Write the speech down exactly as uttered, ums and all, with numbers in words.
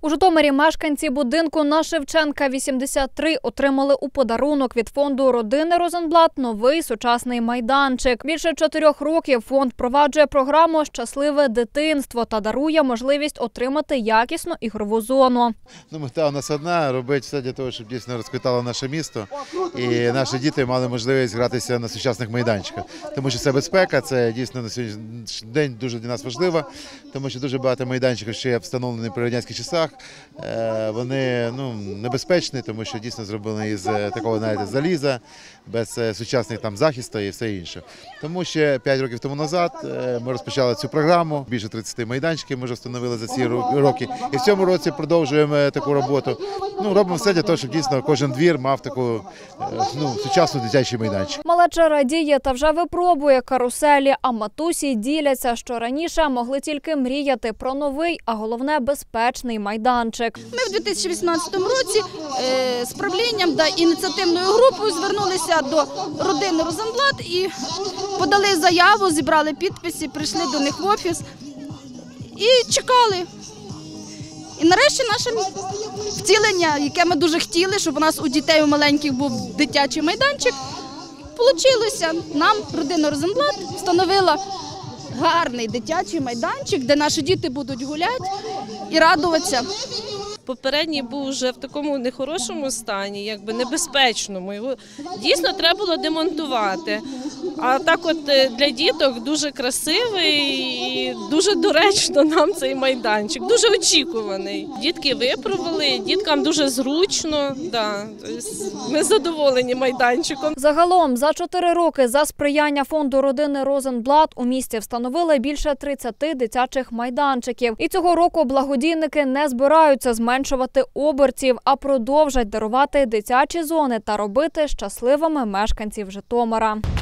У Житомирі мешканці будинку на Шевченка, вісімдесят три, отримали у подарунок від фонду родини Розенблат новий сучасний майданчик. Більше чотирьох років фонд впроваджує програму «Щасливе дитинство» та дарує можливість отримати якісну ігрову зону. Ну, мета у нас одна – робити все для того, щоб дійсно розквітало наше місто і наші діти мали можливість гратися на сучасних майданчиках. Тому що це безпека, це дійсно на сьогоднішній день дуже для нас важливо, тому що дуже багато майданчиків ще встановлені при радянських часах. Вони ну, небезпечні, тому що дійсно зроблені із такого навіть заліза, без сучасних там захисту і все інше. Тому ще п'ять років тому назад ми розпочали цю програму, більше тридцяти майданчиків ми вже встановили за ці роки. І в цьому році продовжуємо таку роботу. Ну, робимо все для того, щоб дійсно кожен двір мав таку ну, сучасну дитячий майданчик. Малеча радіє та вже випробує каруселі, а матусі діляться, що раніше могли тільки мріяти про новий, а головне – безпечний майданчик. Ми в дві тисячі вісімнадцятому році е, з правлінням та ініціативною групою звернулися до родини Розенблат і подали заяву, зібрали підписи, прийшли до них в офіс і чекали. І нарешті наше втілення, яке ми дуже хотіли, щоб у нас у дітей у маленьких був дитячий майданчик, вийшло. Нам родина Розенблат встановила гарний дитячий майданчик, де наші діти будуть гуляти і радуватися. Попередній був вже в такому нехорошому стані, якби небезпечному. Його дійсно треба було демонтувати. А так от для діток дуже красивий і дуже доречно нам цей майданчик, дуже очікуваний. Дітки випробували, діткам дуже зручно, да. Ми задоволені майданчиком. Загалом за чотири роки за сприяння фонду родини Розенблат у місті встановили більше тридцяти дитячих майданчиків. І цього року благодійники не збираються зменшувати обертів, а продовжать дарувати дитячі зони та робити щасливими мешканців Житомира.